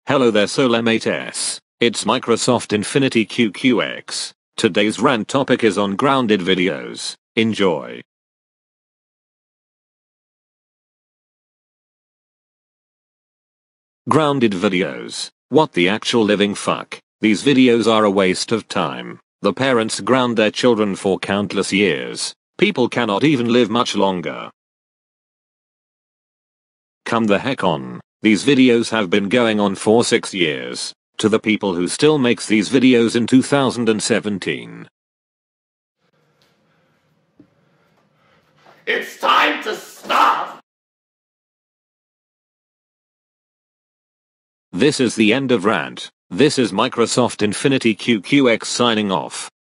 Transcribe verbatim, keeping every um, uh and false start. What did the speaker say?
Hello there Solarmates, it's Microsoft Infiniti Q Q X. Today's rant topic is on grounded videos. Enjoy. Grounded videos. What the actual living fuck? These videos are a waste of time. The parents ground their children for countless years. People cannot even live much longer. Come the heck on. These videos have been going on for six years. To the people who still makes these videos in two thousand seventeen. It's time to stop! This is the end of rant. This is Microsoft Infiniti Q Q X signing off.